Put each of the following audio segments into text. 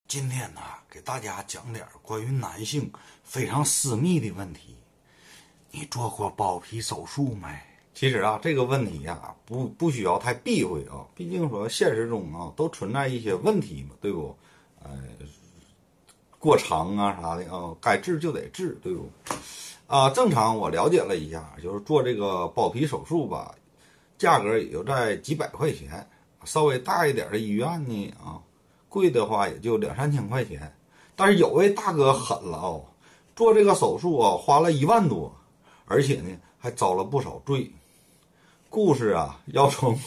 今天呢，给大家讲点关于男性非常私密的问题。你做过包皮手术没？其实啊，这个问题呀，不需要太避讳啊。毕竟说现实中啊，都存在一些问题嘛，对不？过长啊啥的啊，该治就得治，对不？正常我了解了一下，就是做这个包皮手术吧，价格也就在几百块钱。稍微大一点的医院呢贵的话也就2-3千块钱。但是有位大哥狠了做这个手术花了1万多，而且呢还遭了不少罪。故事要从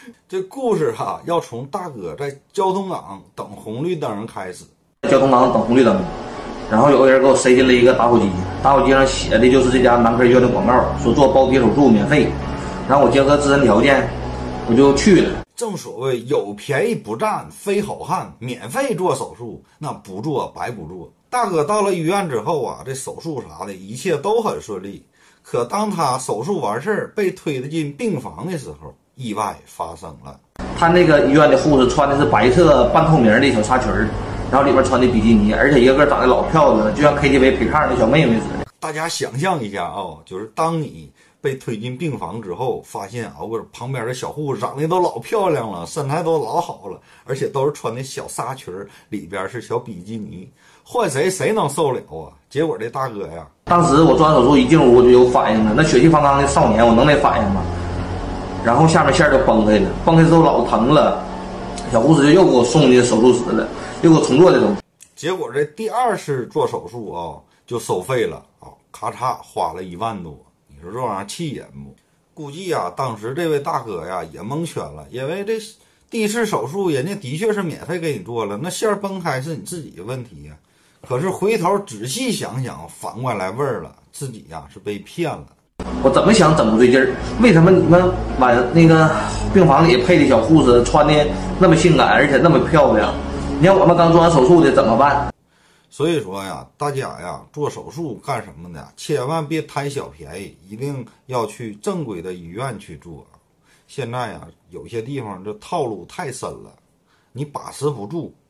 大哥在交通岗等红绿灯开始。 交通岗等红绿灯，然后有个人给我塞进了一个打火机，打火机上写的就是这家男科医院的广告，说做包皮手术免费。然后我结合自身条件，我就去了。 正所谓有便宜不占非好汉，免费做手术那不做白不做。大哥到了医院之后这手术啥的一切都很顺利。可当他手术完事儿被推得进病房的时候，意外发生了。 他那个医院的护士穿的是白色半透明的小纱裙，然后里边穿的比基尼，而且一个个长得老漂亮了，就像 KTV 陪唱的小妹妹似的。 大家想象一下就是当你被推进病房之后，发现旁边的小护士长得都老漂亮了，身材都老好了，而且都是穿的小纱裙，里边是小比基尼，换谁能受了结果这大哥呀， 当时我做完手术一进屋我就有反应了，那血气方刚的少年我能没反应吗？然后下面线就崩开了，崩开之后老疼了，小护士就又给我送进手术室了，又给我重做这种。 结果这第2次做手术就收费了咔嚓花了1万多。你说这玩意儿气人不？估计当时这位大哥也蒙圈了，因为这第1次手术人家的确是免费给你做了，那线崩开是你自己的问题可是回头仔细想想，反过来味儿了，自己是被骗了。 我怎么想怎么不对劲儿，为什么你们往那个病房里配的小护士穿的那么性感，而且那么漂亮？你看我们刚做完手术的怎么办？ 所以说大家做手术干什么的，千万别贪小便宜，一定要去正规的医院去做。现在有些地方这套路太深了，你把持不住。